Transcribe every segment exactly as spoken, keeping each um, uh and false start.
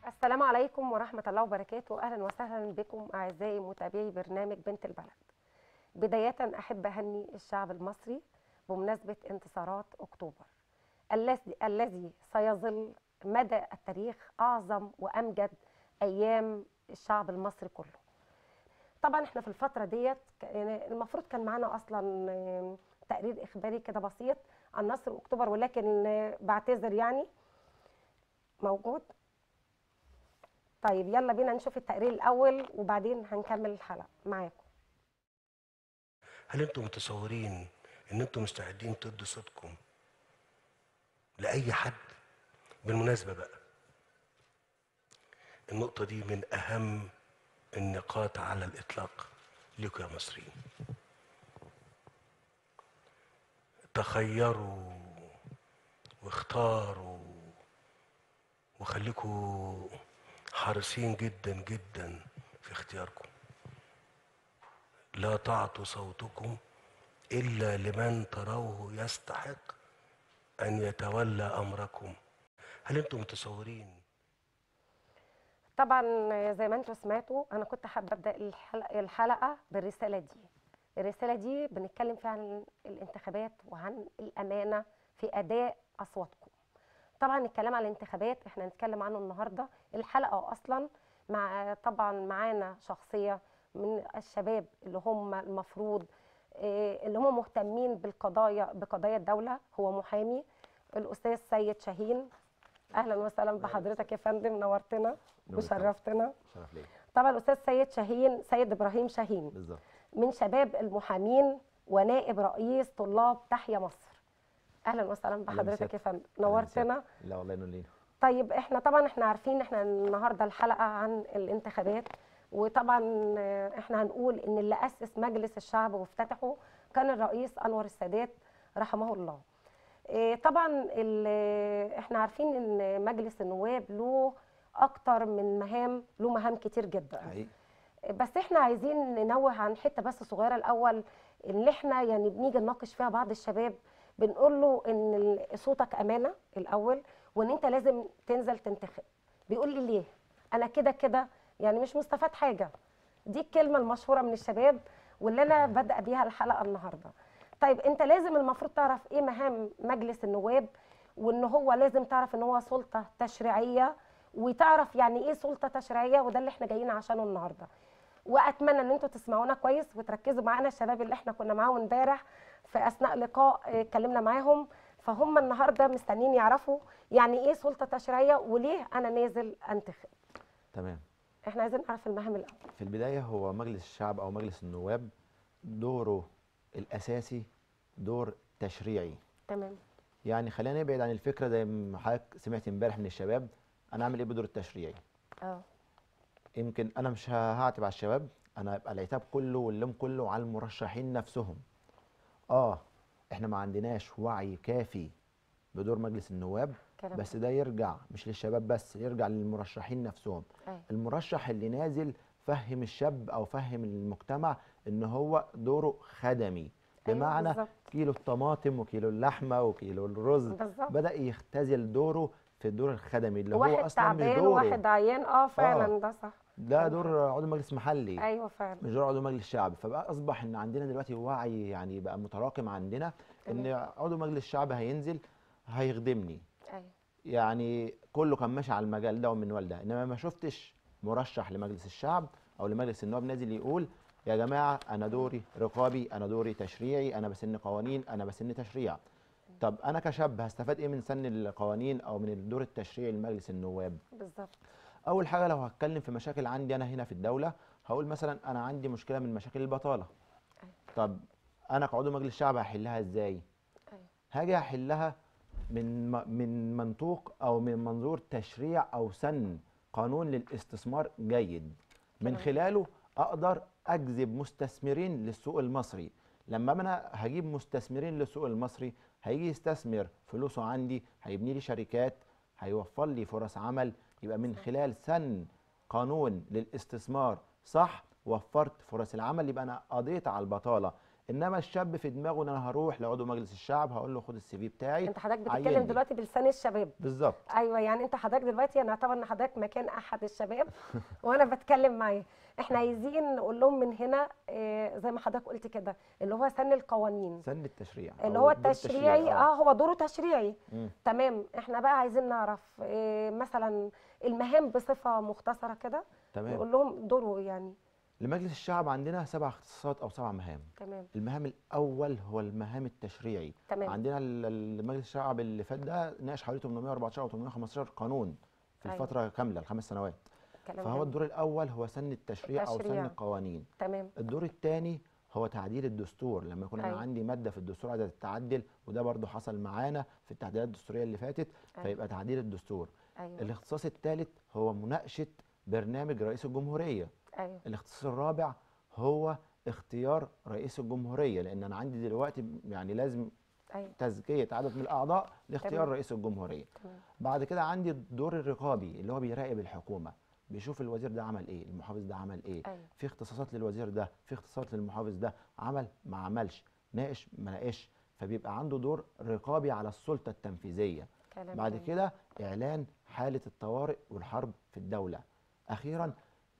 السلام عليكم ورحمة الله وبركاته. أهلا وسهلا بكم أعزائي متابعي برنامج بنت البلد. بداية أحب أهني الشعب المصري بمناسبة انتصارات أكتوبر الذي الذي سيظل مدى التاريخ أعظم وأمجد أيام الشعب المصري كله. طبعا احنا في الفترة ديت المفروض كان معانا أصلا تقرير إخباري كده بسيط عن نصر أكتوبر، ولكن بعتذر يعني موجود. طيب يلا بينا نشوف التقرير الأول وبعدين هنكمل الحلقة معاكم. هل انتم متصورين ان انتم مستعدين تدوا صوتكم لأي حد؟ بالمناسبة بقى، النقطة دي من أهم النقاط على الإطلاق لكم يا مصريين. تخيروا واختاروا وخليكوا حريصين جدا جدا في اختياركم. لا تعطوا صوتكم إلا لمن تروه يستحق أن يتولى أمركم. هل أنتم متصورين؟ طبعا زي ما انتم سمعتوا، أنا كنت حابة أبدأ الحلقة, الحلقة بالرسالة دي. الرسالة دي بنتكلم فيها عن الانتخابات وعن الأمانة في أداء أصواتكم. طبعا الكلام عن الانتخابات احنا هنتكلم عنه النهارده الحلقة أصلا، مع طبعا معانا شخصية من الشباب اللي هم المفروض اللي هم مهتمين بالقضايا بقضايا الدولة. هو محامي الأستاذ سيد شاهين. أهلا وسهلا بحضرتك يا فندم، نورتنا وشرفتنا. شرف ليا. طبعا الأستاذ سيد شاهين سيد إبراهيم شاهين بالظبط من شباب المحامين ونائب رئيس طلاب تحيا مصر. أهلا وسهلا بحضرتك يا فندم، نورتنا. لا والله ينور لينا. طيب احنا طبعا احنا عارفين احنا النهارده الحلقة عن الانتخابات، وطبعا احنا هنقول ان اللي أسس مجلس الشعب وافتتحه كان الرئيس أنور السادات رحمه الله. طبعا احنا عارفين ان مجلس النواب له اكتر من مهام، له مهام كتير جدا حقيقي. بس احنا عايزين ننوه عن حته بس صغيره الاول، اللي احنا يعني بنيجي نناقش فيها بعض الشباب، بنقول له ان صوتك امانه الاول، وان انت لازم تنزل تنتخب. بيقول لي ليه؟ انا كده كده يعني مش مستفاد حاجه. دي الكلمه المشهوره من الشباب واللي انا بادئه بيها الحلقه النهارده. طيب انت لازم المفروض تعرف ايه مهام مجلس النواب، وان هو لازم تعرف ان هو سلطه تشريعيه، وتعرف يعني ايه سلطه تشريعيه، وده اللي احنا جايين عشانه النهارده. واتمنى ان انتوا تسمعونا كويس وتركزوا معانا. الشباب اللي احنا كنا معاهم امبارح في اثناء لقاء اتكلمنا معاهم، فهم النهارده مستنيين يعرفوا يعني ايه سلطه تشريعيه وليه انا نازل انتخب. تمام. احنا عايزين نعرف المهام الاول. في البدايه هو مجلس الشعب او مجلس النواب دوره الاساسي دور تشريعي. تمام. يعني خلينا نبعد عن الفكره زي ما حضرتك سمعت امبارح من الشباب، انا اعمل ايه بدور التشريعي؟ اه يمكن انا مش هعتب على الشباب، انا هيبقى العتاب كله واللوم كله على المرشحين نفسهم. اه احنا ما عندناش وعي كافي بدور مجلس النواب، كلام بس حلو. ده يرجع مش للشباب بس، يرجع للمرشحين نفسهم. أيوة. المرشح اللي نازل فهم الشاب او فهم المجتمع ان هو دوره خدمي، بمعنى أيوة كيلو الطماطم وكيلو اللحمه وكيلو الرز. بالظبط. بدأ يختزل دوره في الدور الخدمي اللي هو واحد اصلا مش تعبان دوره. وواحد عيان. اه فعلا آه. ده صح. ده دور عضو مجلس محلي. ايوه فعلا. مش دور عضو مجلس شعب. فبقى اصبح ان عندنا دلوقتي وعي يعني بقى متراكم عندنا ان عضو مجلس الشعب هينزل هيخدمني. ايوه. يعني كله كان ماشي على المجال ده ومن والده، انما ما شفتش مرشح لمجلس الشعب او لمجلس النواب نازل يقول يا جماعه انا دوري رقابي، انا دوري تشريعي، انا بسن قوانين، انا بسن تشريع. طب انا كشاب هستفاد ايه من سن القوانين او من الدور التشريعي لمجلس النواب؟ بالظبط. اول حاجه لو هتكلم في مشاكل عندي انا هنا في الدوله، هقول مثلا انا عندي مشكله من مشاكل البطاله. طب انا كعضو مجلس الشعب هحلها ازاي؟ هاجي احلها من من منطوق او من منظور تشريع او سن قانون للاستثمار جيد، من خلاله اقدر اجذب مستثمرين للسوق المصري. لما انا هجيب مستثمرين للسوق المصري هيجي يستثمر فلوسه عندي، هيبني لي شركات، هيوفر لي فرص عمل. يبقى من خلال سن قانون للاستثمار صح وفرت فرص العمل، يبقى انا قضيت على البطاله. انما الشاب في دماغه ان انا هروح لعضو مجلس الشعب هقول له خد السي في بتاعي. انت حضرتك بتتكلم عيني. دلوقتي بلسان الشباب. بالظبط. ايوه، يعني انت حضرتك دلوقتي انا اعتبر ان حضرتك مكان احد الشباب وانا بتكلم معاه. احنا عايزين نقول لهم من هنا آه، زي ما حضرتك قلت كده، اللي هو سن القوانين، سن التشريع اللي أو هو الدور التشريعي. اه هو دوره تشريعي. مم. تمام. احنا بقى عايزين نعرف آه، مثلا المهام بصفه مختصره كده، تمام. نقول لهم دوره يعني. لمجلس الشعب عندنا سبع اختصاصات او سبع مهام. تمام. المهام الاول هو المهام التشريعي. تمام. عندنا ال- ال- مجلس الشعب اللي فات ده ناقش حوالي ثمانمائة وأربعة عشر او ثمانمائة وخمسة عشر قانون في أيوة. الفتره كامله الخمس سنوات. كلام فهو جميل. الدور الاول هو سن التشريع او سن التشريع. القوانين. تمام. الدور الثاني هو تعديل الدستور، لما يكون انا أيوة. عندي ماده في الدستور عايزه تتعدل، وده برضو حصل معانا في التعديلات الدستوريه اللي فاتت. أيوة. فيبقى تعديل الدستور. ايوه. الاختصاص الثالث هو مناقشه برنامج رئيس الجمهوريه. ايوه. الاختصاص الرابع هو اختيار رئيس الجمهوريه، لان انا عندي دلوقتي يعني لازم ايوه. تزكيه عدد من الاعضاء لاختيار تمام. رئيس الجمهوريه. تمام. بعد كده عندي الدور الرقابي اللي هو بيراقب الحكومه، بيشوف الوزير ده عمل ايه، المحافظ ده عمل ايه، أيوة. في اختصاصات للوزير ده، في اختصاصات للمحافظ ده، عمل ما عملش، ناقش ما ناقش، فبيبقى عنده دور رقابي على السلطه التنفيذيه. كلام بعد جميل. كده اعلان حاله الطوارئ والحرب في الدوله. اخيرا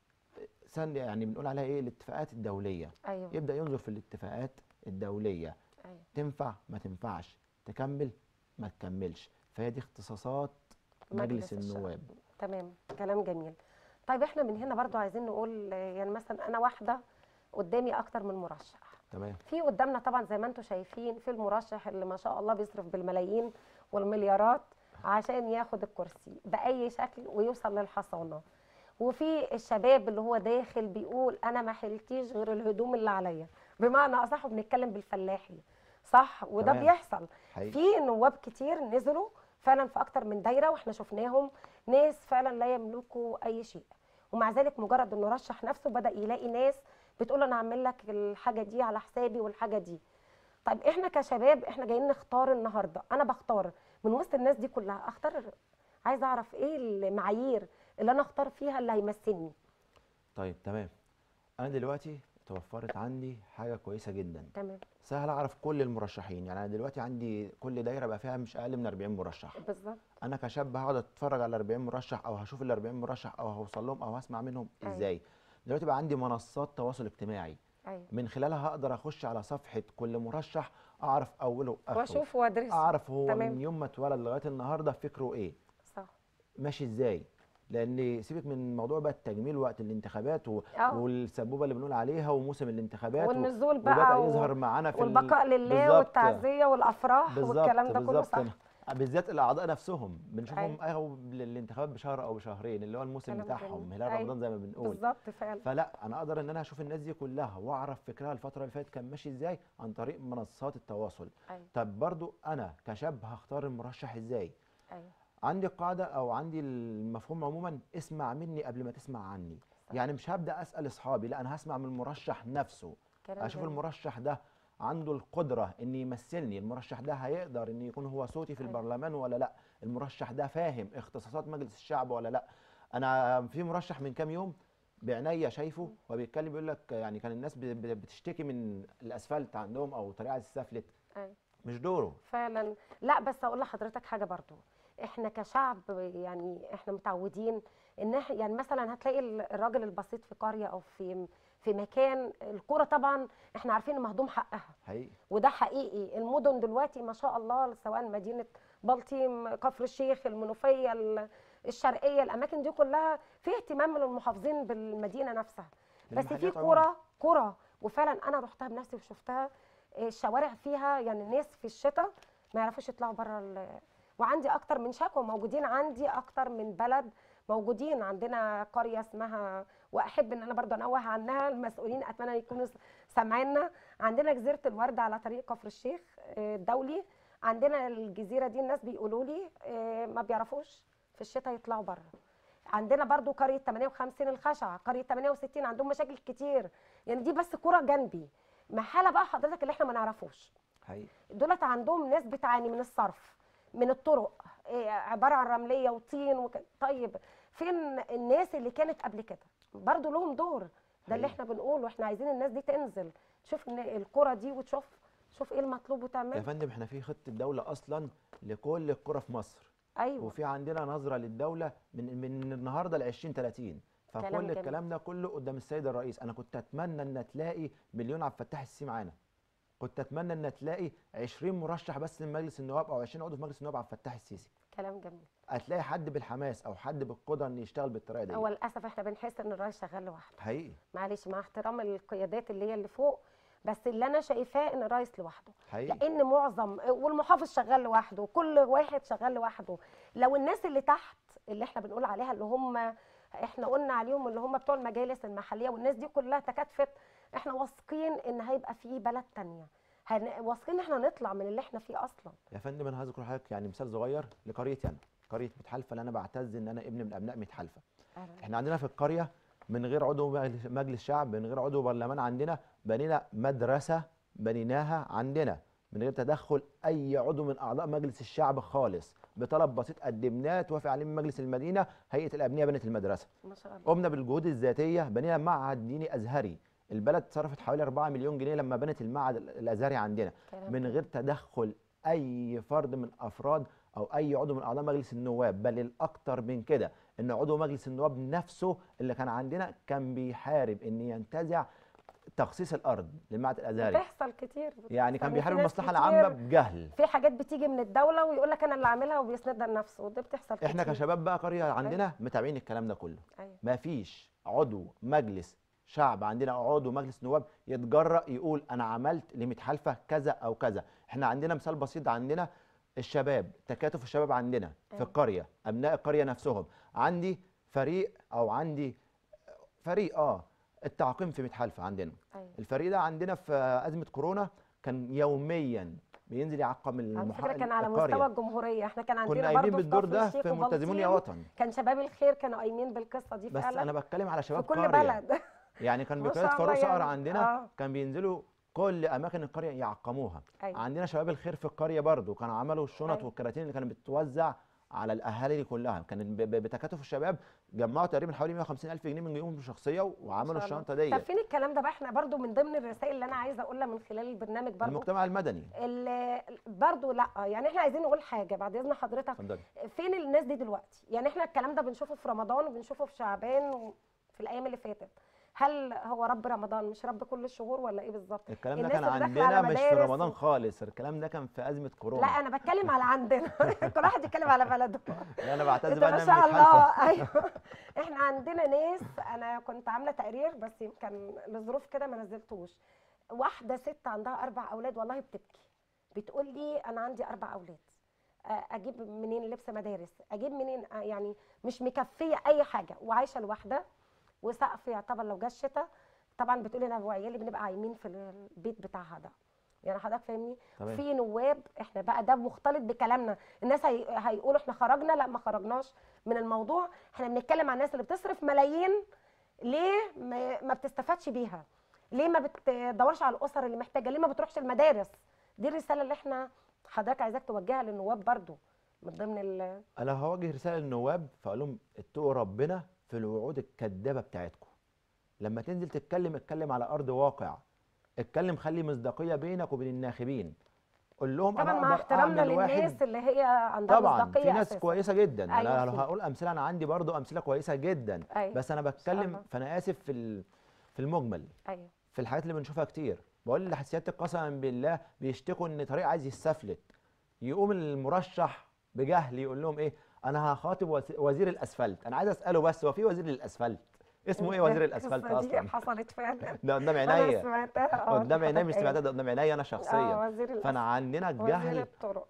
سن يعني بنقول عليها ايه، الاتفاقات الدوليه. ايوه. يبدا ينظر في الاتفاقات الدوليه، ايوه. تنفع ما تنفعش، تكمل ما تكملش. فهي دي اختصاصات مجلس, مجلس النواب. تمام. كلام جميل. طيب احنا من هنا برضو عايزين نقول آه، يعني مثلا انا واحده قدامي اكتر من مرشح. تمام. في قدامنا طبعا زي ما انتم شايفين في المرشح اللي ما شاء الله بيصرف بالملايين والمليارات عشان ياخد الكرسي باي شكل ويوصل للحصانه، وفي الشباب اللي هو داخل بيقول انا ما حلتيش غير الهدوم اللي عليا، بمعنى اصح بنتكلم بالفلاحي صح، وده تمام. بيحصل. حقيقي. في نواب كتير نزلوا فعلا في اكتر من دايره واحنا شفناهم، ناس فعلا لا يملكوا اي شيء، ومع ذلك مجرد انه رشح نفسه بدا يلاقي ناس بتقول انا هعمل لك الحاجه دي على حسابي والحاجه دي. طيب احنا كشباب احنا جايين نختار النهارده، انا بختار من وسط الناس دي كلها، اختار عايزه اعرف ايه المعايير اللي انا اختار فيها اللي هيمثلني. طيب تمام. انا دلوقتي توفرت عندي حاجه كويسه جدا. تمام. سهل اعرف كل المرشحين، يعني انا دلوقتي عندي كل دايره بقى فيها مش اقل من أربعين مرشح. بالظبط. انا كشاب هقعد اتفرج على أربعين مرشح، او هشوف ال أربعين مرشح، او هوصل لهم، او هسمع منهم أيوة. ازاي؟ دلوقتي بقى عندي منصات تواصل اجتماعي. ايوه. من خلالها هقدر اخش على صفحه كل مرشح، اعرف اوله واخره، واشوف وادرس. اعرف هو تمام. من يوم ما اتولد لغايه النهارده فكره ايه، صح. ماشي ازاي. لان سيبك من موضوع بقى التجميل وقت الانتخابات و... أه. والسبوبه اللي بنقول عليها وموسم الانتخابات والنزول و... بقى وبدا و- يظهر معانا في والبقاء ال... لله بالظبط. والتعزيه والافراح بالظبط والكلام ده كله بالظبط. صح. بالذات الاعضاء نفسهم بنشوفهم أيوة. اهو للانتخابات بشهر او بشهرين، اللي هو الموسم كلام بتاعهم جميل. هلال أيوة. رمضان زي ما بنقول. بالظبط فعلا. فلا انا اقدر ان انا اشوف الناس دي كلها واعرف فكرها الفتره اللي فاتت كان ماشي ازاي عن طريق منصات التواصل. أيوة. طب برضو انا كشاب هختار المرشح ازاي؟ ايوه. عندي قاعده او عندي المفهوم عموما، اسمع مني قبل ما تسمع عني. صح. يعني مش هبدا اسال اصحابي، لا انا هسمع من المرشح نفسه. كلام اشوف جميل. المرشح ده عنده القدره ان يمثلني، المرشح ده هيقدر ان يكون هو صوتي في أيوة. البرلمان ولا لا، المرشح ده فاهم اختصاصات مجلس الشعب ولا لا. انا في مرشح من كام يوم بعناية شايفه وبيتكلم بيقول لك يعني كان الناس ب- ب- بتشتكي من الاسفلت عندهم او طريقه السفلت، أيوة. مش دوره. فعلا. لا بس اقول لحضرتك حاجه برضو، احنا كشعب يعني احنا متعودين ان إح- يعني مثلا هتلاقي ال- الراجل البسيط في قريه او في في مكان، الكوره طبعا احنا عارفين ان مهضوم حقها، حقيقي. وده حقيقي. المدن دلوقتي ما شاء الله سواء مدينه بلطيم، كفر الشيخ، المنوفيه، ال- الشرقيه، الاماكن دي كلها في اهتمام من المحافظين بالمدينه نفسها. بس في بالمحلات عموماً. كوره كوره وفعلا انا رحتها بنفسي وشفتها، الشوارع فيها يعني الناس في الشتاء ما يعرفوش يطلعوا بره ال... وعندي اكتر من شكوى موجودين عندي، اكتر من بلد موجودين عندنا. قريه اسمها، واحب ان انا برضو انوه عنها، المسؤولين اتمنى يكونوا سامعينا، عندنا جزيره الورد على طريق كفر الشيخ آه، الدولي. عندنا الجزيره دي الناس بيقولوا لي آه، ما بيعرفوش في الشتاء يطلعوا بره. عندنا برضو قريه ثمانية وخمسين الخشعه، قريه ثمانية وستين عندهم مشاكل كتير، يعني دي بس كوره جنبي. محاله بقى حضرتك اللي احنا ما نعرفوش، حقيقي. دولت عندهم ناس بتعاني من الصرف، من الطرق إيه، عباره عن رمليه وطين وك... طيب فين الناس اللي كانت قبل كده؟ برضو لهم دور، ده اللي حقيقي. احنا بنقوله، احنا عايزين الناس دي تنزل تشوف ان القرى دي وتشوف شوف ايه المطلوب يا وتعمله. فندم احنا في خطه دوله اصلا لكل القرى في مصر، ايوه وفي عندنا نظره للدوله من من النهارده ل ألفين وثلاثين، كلام فكل جميل. الكلام ده كله قدام السيد الرئيس. انا كنت اتمنى ان تلاقي مليون عبد الفتاح السيسي معانا، كنت اتمنى ان تلاقي عشرين مرشح بس لمجلس النواب او عشرين عضو في مجلس النواب عبد الفتاح السيسي. كلام جميل. هتلاقي حد بالحماس او حد بالقدره انه يشتغل بالطريقه دي. هو للاسف احنا بنحس ان الرئيس شغال لوحده. حقيقي معلش مع احترام القيادات اللي هي اللي فوق، بس اللي انا شايفاه ان الرئيس لوحده. حقيقي لان معظم والمحافظ شغال لوحده وكل واحد شغال لوحده. لو الناس اللي تحت اللي احنا بنقول عليها اللي هم احنا قلنا عليهم اللي هم بتوع المجالس المحليه والناس دي كلها تكاتفت، احنا واثقين ان هيبقى في بلد تانية، هن- واثقين ان احنا نطلع من اللي احنا فيه اصلا. يا فندم انا هذكر لحضرتك يعني مثال صغير لقريتي انا، قريه ميت حلفه اللي انا بعتز ان انا ابن من ابناء ميت حلفه. أهلاً. احنا عندنا في القريه من غير عضو مجلس مجلس شعب، من غير عضو برلمان، عندنا بنينا مدرسه بنيناها عندنا من غير تدخل اي عضو من اعضاء مجلس الشعب خالص، بطلب بسيط قدمناه توافق عليه من مجلس المدينه، هيئه الابنيه بنت المدرسه. ما شاء الله. قمنا بالجهود الذاتيه، بنينا معهد ديني ازهري، البلد صرفت حوالي أربعة مليون جنيه لما بنت المعهد الازهري عندنا كلام من جميل. غير تدخل اي فرد من افراد او اي عضو من اعضاء مجلس النواب، بل الاكثر من كده ان عضو مجلس النواب نفسه اللي كان عندنا كان بيحارب ان ينتزع تخصيص الارض للمعهد الازهري. بتحصل كتير بتحصل. يعني كان في بيحارب ناس المصلحه كتير العامه بجهل. في حاجات بتيجي من الدوله ويقول لك انا اللي عاملها وبيسندها لنفسه، ودي بتحصل احنا كتير. كشباب بقى قريه عندنا متابعين الكلام ده كله. ايوه ما فيش عضو مجلس شعب عندنا او عضو مجلس نواب يتجرأ يقول انا عملت لميت حلفه كذا او كذا. احنا عندنا مثال بسيط، عندنا الشباب، تكاتف الشباب عندنا في أيوة. القريه، ابناء القريه نفسهم. عندي فريق او عندي فريق اه التعقيم في ميت حلفه عندنا. ايوه الفريق ده عندنا في ازمه كورونا كان يوميا بينزل يعقم على فكره المحا... كان على القرية. مستوى الجمهوريه، احنا كان كنا عندنا قايمين برضه في بالدور كفر ده الشيخ في ملتزمون يا وبلطيم وطن. كان شباب الخير كانوا قايمين بالقصه دي بس فعلا انا بتكلم على شباب في كل قريه. بلد. يعني كان ما بقياده شاء فاروق الله صقر يعني. عندنا آه. كان بينزلوا كل اماكن القريه يعقموها. أيوة. عندنا شباب الخير في القريه برضو كانوا عملوا الشنط أيوة. والكراتين اللي كانت بتتوزع على الاهالي دي كلها، كان ب- ب- بتكاتف الشباب جمعوا تقريبا حوالي مية وخمسين الف جنيه من جيوبهم الشخصيه وعملوا ما شاء الله. الشنطه دي. طب فين الكلام ده بقى؟ احنا برضو من ضمن الرسائل اللي انا عايزه اقولها من خلال البرنامج برضو المجتمع المدني. ال- برضو لا يعني احنا عايزين نقول حاجه بعد اذن حضرتك. اتفضلي. فين الناس دي دلوقتي؟ يعني احنا الكلام ده بنشوفه في رمضان وبنشوفه في شعبان وفي الايام اللي فاتت، هل هو رب رمضان مش رب كل الشهور ولا ايه بالظبط؟ الكلام ده الناس كان اللي داخلة على عندنا مش في مدارس رمضان و- خالص، الكلام ده كان في ازمه كورونا. لا انا بتكلم على عندنا كل واحد يتكلم على بلده. لا انا بعتز انت بقى ما ان شاء انا الله. ايوه احنا عندنا ناس، انا كنت عامله تقرير بس يمكن لظروف كده ما نزلتوش. واحده ست عندها اربع اولاد والله بتبكي، بتقول لي انا عندي اربع اولاد، آه، اجيب منين لبس مدارس، اجيب منين، آه، يعني مش مكفيه اي حاجه وعايشه لوحدها، وسقف يعتبر لو جه الشتاء طبعا بتقولي انا وعيالي بنبقى عايمين في البيت بتاعها ده. يعني حضرتك فاهمني؟ تمام. في نواب احنا بقى ده مختلط بكلامنا، الناس هي... هيقولوا احنا خرجنا، لا ما خرجناش من الموضوع، احنا بنتكلم عن الناس اللي بتصرف ملايين ليه ما, ما بتستفادش بيها؟ ليه ما بتدورش على الاسر اللي محتاجه؟ ليه ما بتروحش المدارس؟ دي الرساله اللي احنا حضرتك عايزاك توجهها للنواب برضو من ضمن ال انا هوجه رساله للنواب فاقول لهم اتقوا ربنا في الوعود الكذابه بتاعتكم. لما تنزل تتكلم اتكلم على ارض واقع، اتكلم خلي مصداقيه بينك وبين الناخبين. قول لهم طبعا انا مع اقدر احترامنا اعمل واحد. للناس اللي هي عندها طبعا مصداقيه في ناس أساساً. كويسه جدا. أيوة انا لو في. هقول امثله انا عندي برضو امثله كويسه جدا. أيوة. بس انا الله. بتكلم فانا اسف في ال- في المجمل، ايوه في الحاجات اللي بنشوفها كتير. بقول لسيادتك قسما بالله بيشتكوا ان طريق عايز يستفلت، يقوم المرشح بجهل يقول لهم ايه انا هخاطب وز- وزير الاسفلت. انا عايز اساله بس هو في وزير للاسفلت اسمه ايه وزير الاسفلت القصة دي اصلا؟ حصلت فعلا. ده قدام انا عينيا، سمعتها اه قدام عينيا مش حضرتك سمعتها، ايه؟ ده قدام عينيا انا اه شخصيا. وزير فانا الأسفل. عندنا وزير الجهل. الطرق.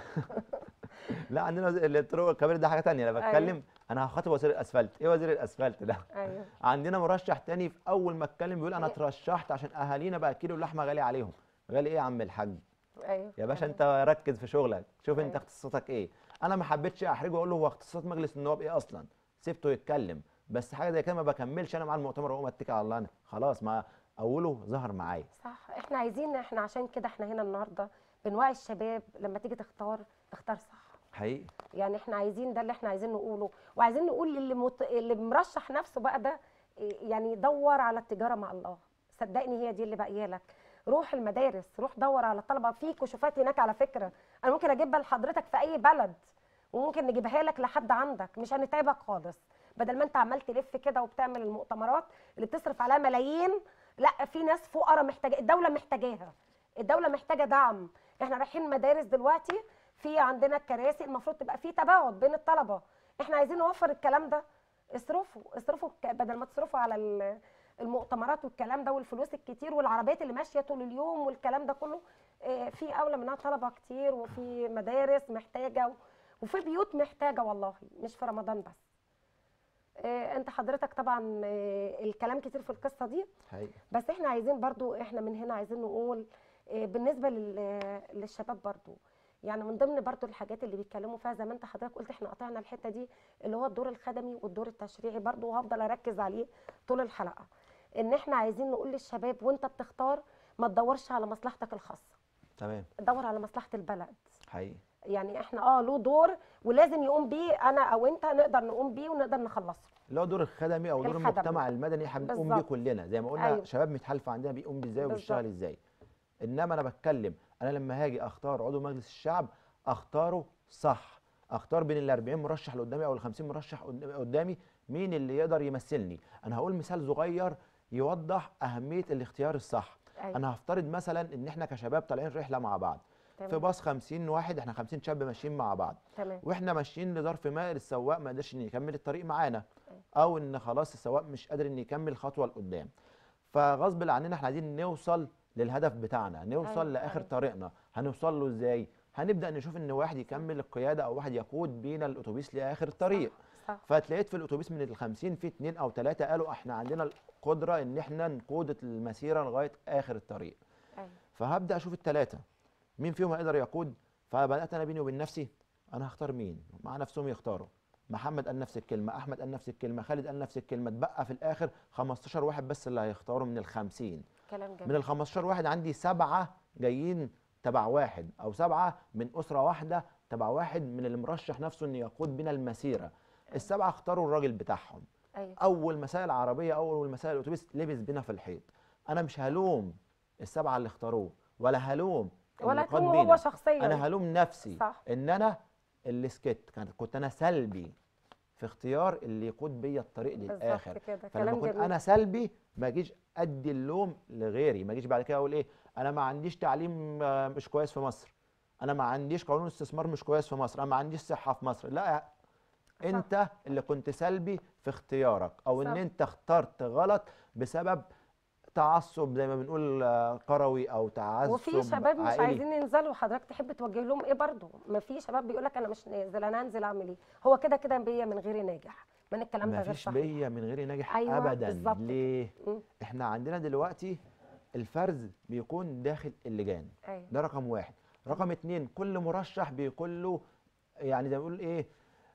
لا عندنا وزير- الطرق الكبير ده حاجه تانية. انا أيوة. بتكلم انا هخاطب وزير الاسفلت. ايه وزير الاسفلت ده؟ ايوه عندنا مرشح تاني في اول ما اتكلم بيقول انا أيوة. اترشحت عشان اهالينا بقى كيلو اللحمه غالي عليهم. غالي ايه يا عم الحاج؟ ايوه يا باشا أيوة. انت ركز في شغلك، شوف انت أيوة. اختصاصاتك ايه. انا ما حبيتش احرجه واقول له هو اختصاصات مجلس النواب ايه اصلا، سيبته يتكلم. بس حاجه زي كده ما بكملش انا مع المؤتمر واقوم اتكل على الله. انا خلاص ما اوله ظهر معايا. صح، احنا عايزين، احنا عشان كده احنا هنا النهارده بنوعي الشباب لما تيجي تختار تختار صح. حقيقي. يعني احنا عايزين ده اللي احنا عايزين نقوله، وعايزين نقول للي مت... اللي مرشح نفسه بقى ده إيه، يعني دور على التجاره مع الله، صدقني هي دي اللي باقيه لك. روح المدارس، روح دور على الطلبه، في كشوفات هناك على فكره، انا ممكن اجيبها لحضرتك في اي بلد وممكن نجيبها لك لحد عندك، مش هنتعبك خالص. بدل ما انت عمال تلف كده وبتعمل المؤتمرات اللي بتصرف عليها ملايين، لا، في ناس فقراء محتاجه، الدوله محتاجاها، الدوله محتاجه دعم. احنا رايحين مدارس دلوقتي، في عندنا الكراسي المفروض تبقى في تباعد بين الطلبه، احنا عايزين نوفر الكلام ده. اصرفوا اصرفوا بدل ما تصرفوا على المؤتمرات والكلام ده والفلوس الكتير والعربيات اللي ماشيه طول اليوم والكلام ده كله. في اولى منها طلبه كتير، وفي مدارس محتاجه، وفي بيوت محتاجه والله، مش في رمضان بس. انت حضرتك طبعا الكلام كتير في القصه دي حقيقي. بس احنا عايزين برضو، احنا من هنا عايزين نقول بالنسبه للشباب برضو، يعني من ضمن برضو الحاجات اللي بيتكلموا فيها زي ما انت حضرتك قلت، احنا قطعنا الحته دي اللي هو الدور الخدمي والدور التشريعي برضو، وهفضل اركز عليه طول الحلقه. ان احنا عايزين نقول للشباب وانت بتختار ما تدورش على مصلحتك الخاصه، تمام، دور على مصلحه البلد حقيقي. يعني احنا اه له دور ولازم يقوم بيه، انا او انت نقدر نقوم بيه ونقدر نخلصه، اللي هو دور الخدمي او دور المجتمع المدني احنا بنقوم بيه كلنا، زي ما قلنا أيوه. شباب متحالفه عندنا بيقوم بيه ازاي وبيشتغل ازاي. انما انا بتكلم، انا لما هاجي اختار عضو مجلس الشعب اختاره صح، اختار بين ال أربعين مرشح اللي قدامي او ال خمسين مرشح قدامي مين اللي يقدر يمثلني. انا هقول مثال صغير يوضح اهميه الاختيار الصح. أيوه. انا هفترض مثلا ان احنا كشباب طالعين رحله مع بعض، تمام. في باص خمسين واحد، احنا خمسين شاب ماشيين مع بعض، تمام. واحنا ماشيين لظرف ما السواق ما قدرش ان يكمل الطريق معانا، او ان خلاص السواق مش قادر ان يكمل خطوه لقدام، فغصب عننا احنا عايزين نوصل للهدف بتاعنا، نوصل أيوة لاخر أيوة. طريقنا. هنوصل له ازاي؟ هنبدا نشوف ان واحد يكمل القياده او واحد يقود بينا الاتوبيس لاخر الطريق. صح. فتلاقيت في الاتوبيس من الخمسين في اتنين او ثلاثه قالوا احنا عندنا القدره ان احنا نقود المسيره لغايه اخر الطريق. أيوة. فهبدا اشوف الثلاثه مين فيهم هيقدر يقود. فبدات انا بيني وبين نفسي انا هختار مين، مع نفسهم يختاروا. محمد قال نفس الكلمه، احمد قال نفس الكلمه، خالد قال نفس الكلمه، اتبقى في الاخر خمستاشر واحد بس اللي هيختاروا من ال خمسين. كلام جميل. من ال خمستاشر واحد عندي سبعه جايين تبع واحد، او سبعه من اسره واحده تبع واحد من المرشح نفسه ان يقود بنا المسيره. أيوة. السبعه اختاروا الراجل بتاعهم. أيوة. اول مسائل عربيه، اول مسائل الاتوبيس لبس بينا في الحيط. انا مش هلوم السبعه اللي اختاروه، ولا هلوم ولا تلومه هو شخصيا، انا هلوم نفسي. صح. ان انا اللي سكت، كنت انا سلبي في اختيار اللي يقود بيا الطريق للاخر. فلما كنت انا سلبي ما اجيش ادي اللوم لغيري، ما اجيش بعد كده اقول ايه انا ما عنديش تعليم مش كويس في مصر، انا ما عنديش قانون استثمار مش كويس في مصر، انا ما عنديش صحه في مصر. لا، انت صح. اللي كنت سلبي في اختيارك، او صح. ان انت اخترت غلط بسبب تعصب زي ما بنقول قروي او تعصب. وفي شباب مش عائلي. عايزين ينزلوا، حضرتك تحب توجه لهم ايه برضه؟ ما في شباب بيقول لك انا مش نازل، انا هنزل اعمل ايه؟ هو كده كده بيا من غير ناجح، من الكلام ده غير صحيح. ما فيش بيا من غير ناجح. أيوة ابدا. بالزبط. ليه؟ م. احنا عندنا دلوقتي الفرز بيكون داخل اللجان. أيوة. ده رقم واحد. رقم اتنين، كل مرشح بيكون له يعني زي ما بيقول ايه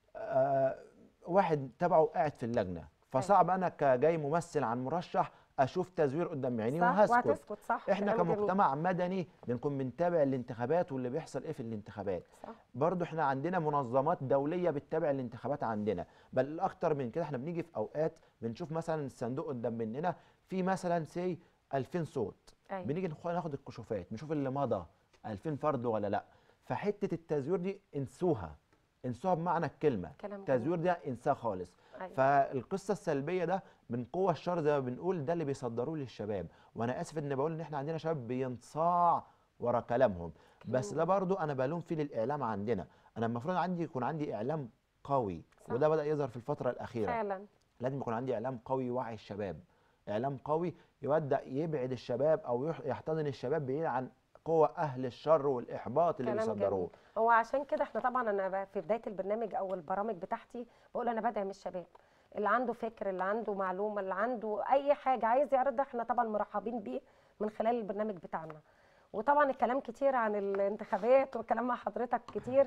آه واحد تبعه قاعد في اللجنه، فصعب انا كجاي ممثل عن مرشح اشوف تزوير قدام عيني وهسكت. صح. احنا كمجتمع جميل. مدني بنكون بنتابع الانتخابات واللي بيحصل ايه في الانتخابات. صح. برضو احنا عندنا منظمات دوليه بتتابع الانتخابات عندنا، بل اكتر من كده احنا بنيجي في اوقات بنشوف مثلا الصندوق قدام مننا في مثلا سي ألفين صوت. أيوة. بنيجي ناخد الكشوفات نشوف اللي مضى ألفين فرد ولا لا. فحته التزوير دي انسوها، انسوها بمعنى الكلمه. التزوير ده انساه خالص. أيوة. فالقصه السلبيه ده من قوى الشر زي ما بنقول، ده اللي بيصدروه للشباب. وانا اسف ان بقول ان احنا عندنا شباب بينصاع ورا كلامهم، بس ده برضو انا بلوم فيه للاعلام عندنا. انا المفروض عندي يكون عندي اعلام قوي. صح. وده بدا يظهر في الفتره الاخيره فعلا. لازم يكون عندي اعلام قوي يوعي الشباب، اعلام قوي يبدا يبعد الشباب او يحتضن الشباب بعيد عن قوى اهل الشر والاحباط اللي بيصدروه. هو عشان كده احنا طبعا انا في بدايه البرنامج او البرامج بتاعتي بقول انا بدعم الشباب اللي عنده فكر، اللي عنده معلومه، اللي عنده اي حاجه عايز يعرضها، احنا طبعا مرحبين بيه من خلال البرنامج بتاعنا. وطبعا الكلام كتير عن الانتخابات والكلام مع حضرتك كتير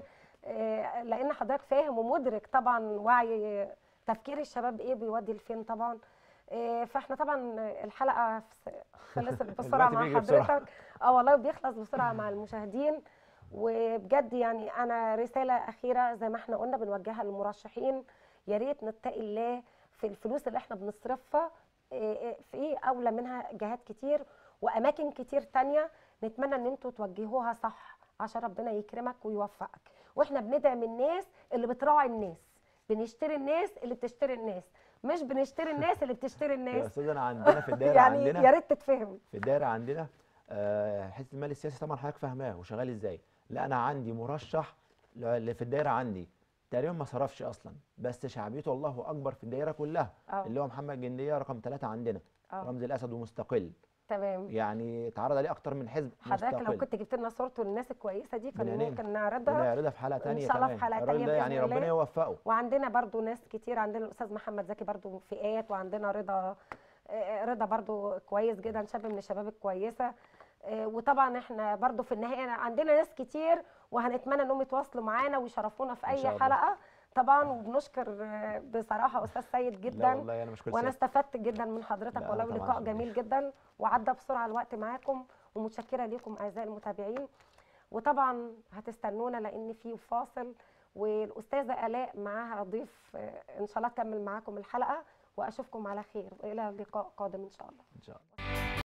لان حضرتك فاهم ومدرك طبعا وعي تفكير الشباب ايه بيودي لفين طبعا. فاحنا طبعا الحلقه خلصت بسرعه مع حضرتك. اه والله بيخلص بسرعه مع المشاهدين. وبجد يعني انا رساله اخيره زي ما احنا قلنا بنوجهها للمرشحين، يا ريت نتقي الله في الفلوس اللي احنا بنصرفها، في اولى منها جهات كتير، واماكن كتير تانية نتمنى ان انتوا توجهوها صح عشان ربنا يكرمك ويوفقك. واحنا بندعم الناس اللي بتراعي الناس، بنشتري الناس اللي بتشتري الناس، مش بنشتري الناس اللي بتشتري يا الناس. استاذ انا عندنا في الدايره يعني عندنا يا ريت تتفهم. في الدايره عندنا آه، حزب المال السياسي طبعا حضرتك فاهماه وشغال ازاي. لا انا عندي مرشح ل- اللي في الدايره عندي تقريبا ما صرفش اصلا، بس شعبيته الله اكبر في الدايره كلها، اه اللي هو محمد جنديه رقم ثلاثة عندنا، اه رمز الاسد ومستقل. تمام. يعني اتعرض عليه اكتر من حزب حضرتك لو مستقل. كنت جبت لنا صورته للناس الكويسه دي كان بنعمل ممكن نعرضها بنعرضها في حلقه ان ثانيه شاء الله في كمان. حلقه الراجل ثانيه ده يعني باذن ربنا الله. يوفقه. وعندنا برضو ناس كتير، عندنا الاستاذ محمد زكي برضو فئات، وعندنا رضا آه، رضا برضو كويس جدا، شاب من الشباب الكويسه. آه، وطبعا احنا برضو في النهايه عندنا ناس كتير، وهنتمنى انهم يتواصلوا معانا ويشرفونا في إن اي شاء الله. حلقه طبعا. وبنشكر آه، بصراحه استاذ سيد لا جدا، والله انا مشكور وانا سيادتك. استفدت جدا من حضرتك لا والله، أنا طبعاً ولقاء شكراً. جميل جدا، وعدى بسرعه الوقت معاكم، ومتشكره ليكم اعزائي المتابعين. وطبعا هتستنونا لان في فاصل، والاستاذه الاء معاها ضيف آه، ان شاء الله تكمل معاكم الحلقه، واشوفكم على خير والى لقاء قادم ان شاء الله. ان شاء الله.